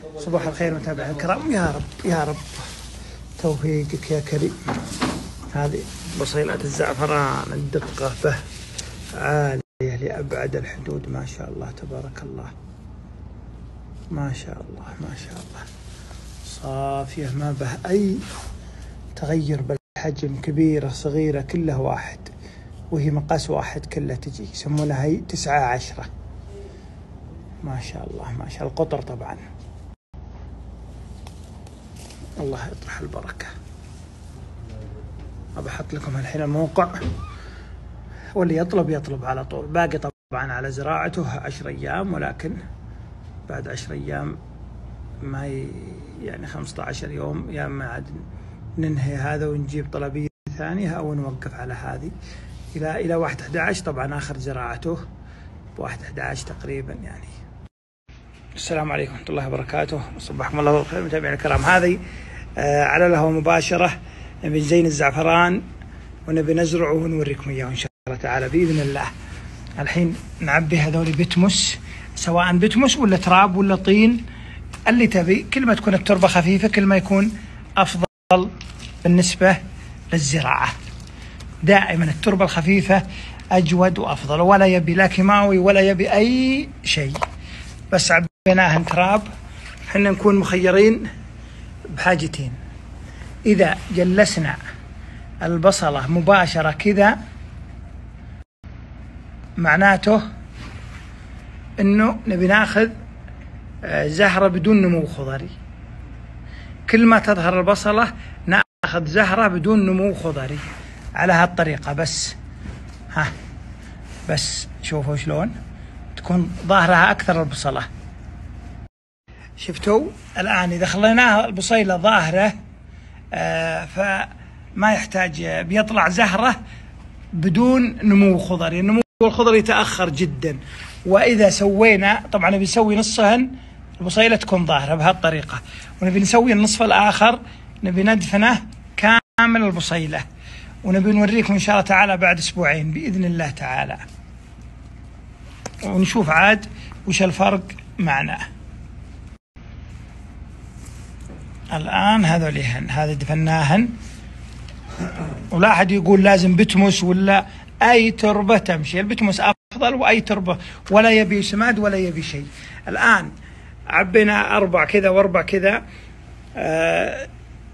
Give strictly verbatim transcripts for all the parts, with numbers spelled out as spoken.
صباح الخير متابعينا الكرام، يا رب يا رب توفيقك يا كريم. هذه بصيلات الزعفران الدقة به عالية لأبعد الحدود، ما شاء الله تبارك الله، ما شاء الله ما شاء الله، صافية ما به أي تغير بالحجم، كبيرة صغيرة كلها واحد، وهي مقاس واحد كلها تجي، يسمونها هي تسعة عشرة. ما شاء الله ما شاء الله، القطر طبعا الله يطرح البركة. أبحط لكم الحين الموقع، واللي يطلب يطلب على طول. باقي طبعا على زراعته عشر أيام، ولكن بعد عشر أيام ما ي... يعني خمسة عشر يوم، يا اما عاد ننهي هذا ونجيب طلبية ثانية أو نوقف على هذه إلى إلى واحد أحد عشر. طبعا آخر زراعته بواحد أحد عشر تقريبا يعني. السلام عليكم ورحمة الله وبركاته، صبحكم الله بالخير متابعينا الكرام. هذه آه على الهواء مباشرة، نبي نزين الزعفران ونبي نزرعه ونوريكم إياه إن شاء الله تعالى بإذن الله. الحين نعبي هذول بتمس، سواء بتمس ولا تراب ولا طين، اللي تبي. كل ما تكون التربة خفيفة كل ما يكون أفضل بالنسبة للزراعة. دائما التربة الخفيفة أجود وأفضل، ولا يبي لا كيماوي ولا يبي أي شيء، بس عبيناها تراب. حنا نكون مخيرين بحاجتين: إذا جلسنا البصلة مباشرة كذا معناته إنه نبي ناخذ زهرة بدون نمو خضري. كل ما تظهر البصلة ناخذ زهرة بدون نمو خضري على هالطريقة. بس ها بس شوفوا شلون تكون ظاهرها أكثر البصلة. شفتوا الآن إذا خليناها البصيلة ظاهرة آه فما يحتاج، بيطلع زهرة بدون نمو خضري. النمو الخضري يتأخر جدا. وإذا سوينا طبعا نبي نسوي نصهن البصيلة تكون ظاهرة بهالطريقة، ونبي نسوي النصف الآخر نبي ندفنه كامل البصيلة، ونبي نوريكم إن شاء الله تعالى بعد أسبوعين بإذن الله تعالى، ونشوف عاد وش الفرق معنا. الآن هذوليهن هذا دفناهن، ولا أحد يقول لازم بتمس ولا أي تربة تمشي. البتمس أفضل، وأي تربة، ولا يبي سماد ولا يبي شيء. الآن عبينا أربع كذا وأربع كذا. آه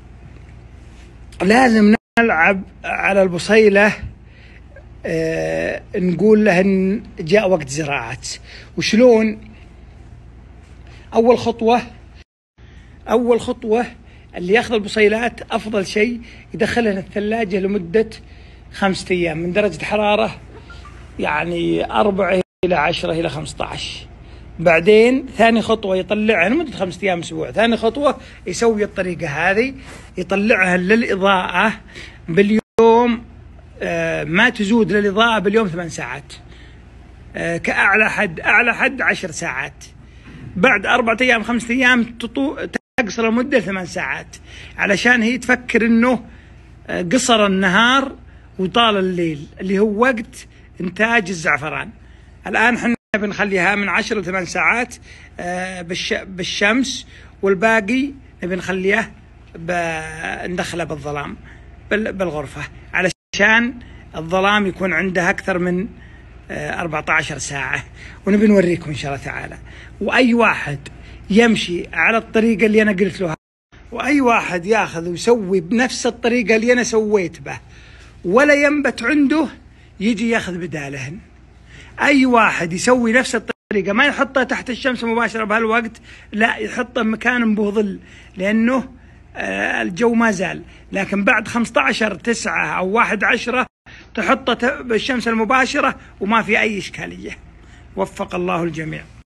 لازم نلعب على البصيلة. آه نقول له إن جاء وقت زراعة. وشلون؟ أول خطوة أول خطوة اللي ياخذ البصيلات أفضل شيء يدخلها الثلاجة لمدة خمسة أيام من درجة حرارة يعني أربعة إلى عشرة إلى خمسة عشر. بعدين ثاني خطوة يطلعها لمدة خمسة أيام أسبوع. ثاني خطوة يسوي الطريقة هذه، يطلعها للإضاءة باليوم، آه ما تزود للإضاءة باليوم ثمان ساعات، آه كأعلى حد أعلى حد عشر ساعات. بعد أربعة أيام خمسة أيام تطو تقصر المدة ثمان ساعات، علشان هي تفكر إنه قصر النهار وطال الليل اللي هو وقت إنتاج الزعفران. الآن حنا بنخليها من عشر لثمان ساعات بالشمس، والباقي نبي نخليه ندخله بالظلام بالغرفة، علشان الظلام يكون عنده أكثر من أربعة عشر ساعة. ونبي نوريكم إن شاء الله تعالى. وأي واحد يمشي على الطريقة اللي أنا قلت له، وأي واحد ياخذ ويسوي بنفس الطريقة اللي أنا سويت به ولا ينبت عنده، يجي ياخذ بدالهن. أي واحد يسوي نفس الطريقة، ما يحطها تحت الشمس مباشرة بهالوقت، لا يحطها مكان به ظل، لأنه آه الجو ما زال. لكن بعد خمسة عشر تسعة أو واحد عشرة تحطها بالشمس المباشرة وما في أي إشكالية. وفق الله الجميع.